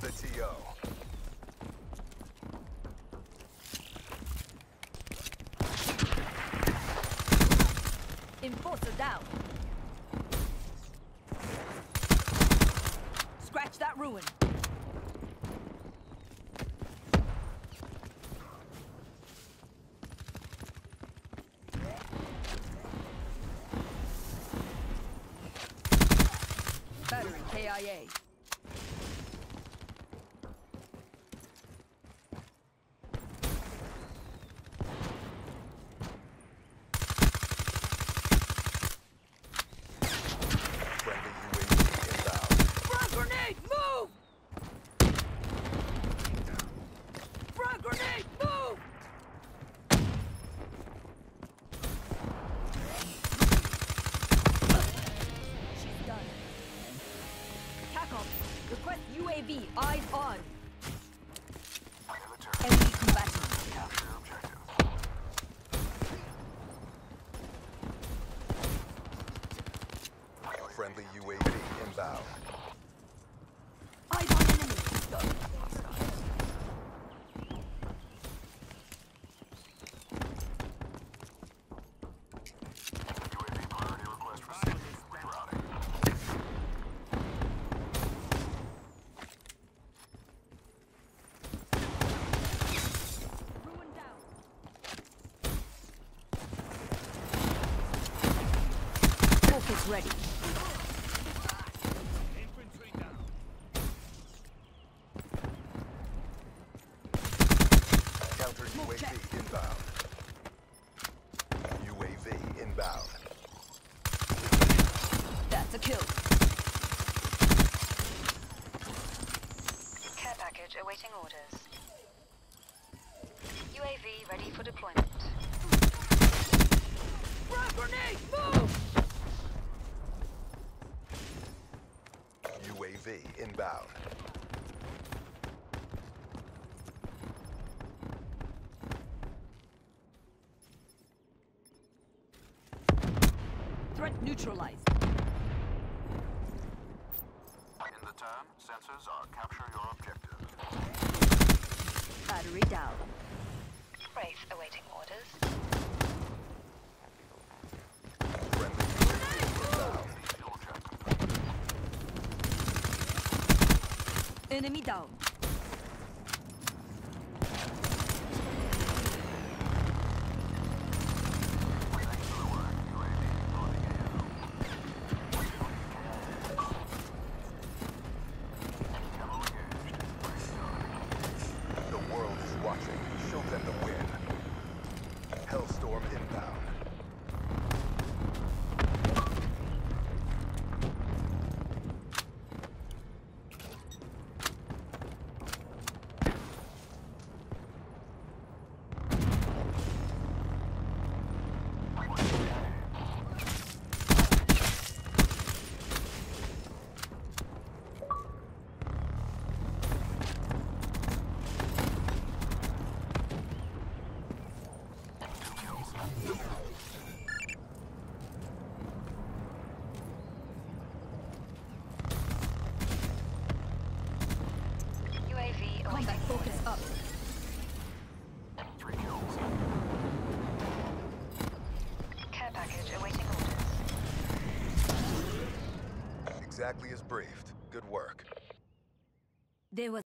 the TO. Enforcer down. Scratch that ruin. Battery KIA. Request UAV, eyes on. Enemy combatant. Capture objective. Friendly UAV inbound. Eyes on enemy. UAV priority request received. Rerouting. Focus ready. Infantry down. Counter UAV inbound. UAV inbound. That's a kill. Care package awaiting orders. UAV ready for deployment. Frag grenade, move! UAV inbound. Threat neutralized. In the turn, sensors are capture your objective. Battery down. Wraith awaiting orders. Friendly UAV inbound. Fuel check. Enemy down. Thanks for the work, UAV loading Camo engaged. The world is watching. Show them the win. Hellstorm inbound. UAV Combat awaiting focus up. 3 kills. care package awaiting orders. Exactly as briefed. Good work. There was